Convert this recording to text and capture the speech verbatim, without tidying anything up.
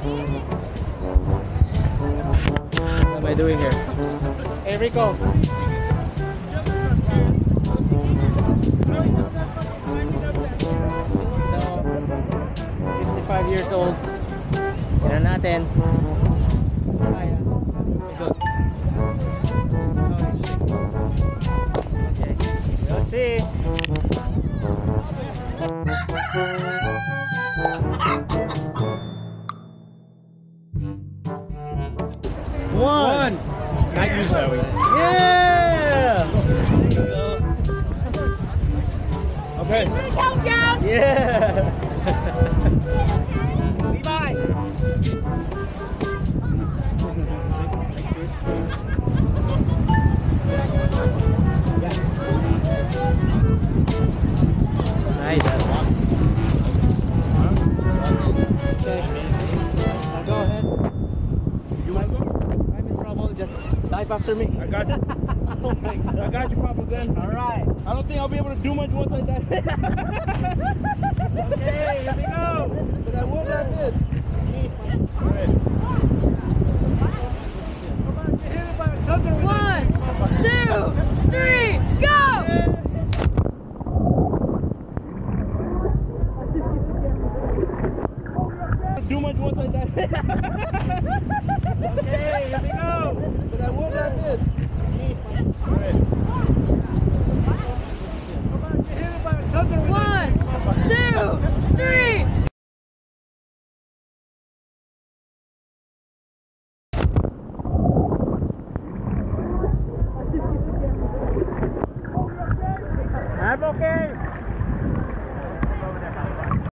What am I doing here? Hey Rico! So, fifty-five years old. Tignan natin. Kaya. Good. Okay. We'll see. One. Not you, Zoe. Yeah. Okay. Countdown. Yeah. Levi. Nice. Okay. Now go ahead. You want to go? I'm in trouble. Just dive after me. I got you. Oh my God. I got you, Papa Gun. All right. I don't think I'll be able to do much once I die. Okay, here we go. But I will not this. All right. One, two, three, go! Do much once I die. Okay, here we go. But I will not this. All right. One, two, three,